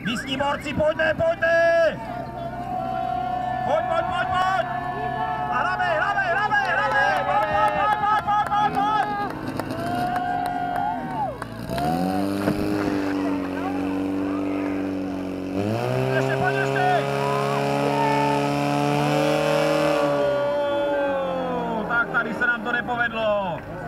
Místní borci, pojďte, pojďte! Pojď! A hráme! Pojď! Ještě! Tak tady se nám to nepovedlo.